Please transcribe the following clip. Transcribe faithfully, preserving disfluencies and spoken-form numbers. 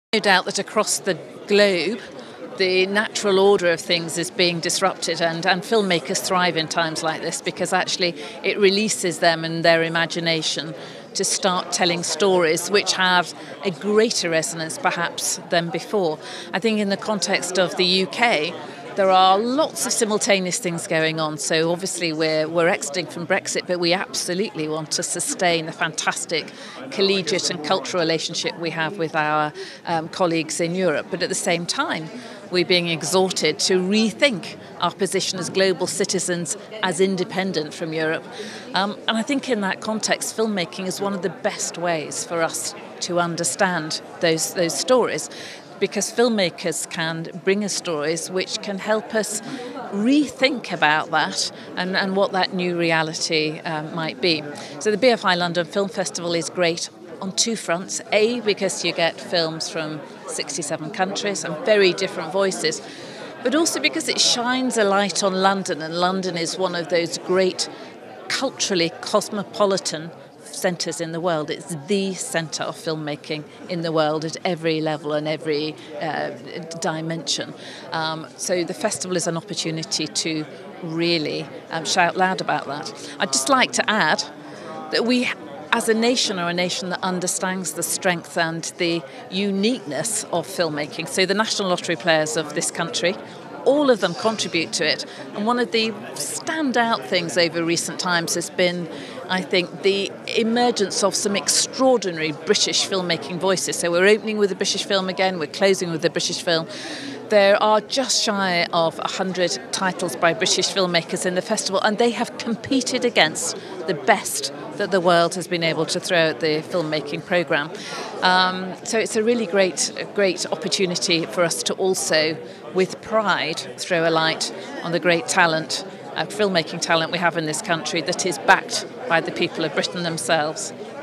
No doubt that across the globe, the natural order of things is being disrupted, and, and filmmakers thrive in times like this because actually it releases them and their imagination to start telling stories which have a greater resonance perhaps than before. I think in the context of the U K, there are lots of simultaneous things going on. So obviously we're we're exiting from Brexit, but we absolutely want to sustain the fantastic collegiate and cultural relationship we have with our um, colleagues in Europe. But at the same time, we're being exhorted to rethink our position as global citizens, as independent from Europe. Um, and I think in that context, filmmaking is one of the best ways for us to understand those those stories, because filmmakers can bring us stories which can help us rethink about that and, and what that new reality um, might be. So the B F I London Film Festival is great on two fronts. A, because you get films from sixty-seven countries and very different voices, but also because it shines a light on London, and London is one of those great culturally cosmopolitan centres in the world. It's the centre of filmmaking in the world at every level and every uh, dimension. Um, so the festival is an opportunity to really um, shout loud about that. I'd just like to add that we, as a nation, are a nation that understands the strength and the uniqueness of filmmaking. So the National Lottery players of this country, all of them contribute to it. And one of the standout things over recent times has been, I think, the emergence of some extraordinary British filmmaking voices. So we're opening with a British film again, we're closing with a British film. There are just shy of one hundred titles by British filmmakers in the festival, and they have competed against the best that the world has been able to throw at the filmmaking programme. Um, so it's a really great, great opportunity for us to also, with pride, throw a light on the great talent, uh, filmmaking talent we have in this country that is backed by the people of Britain themselves.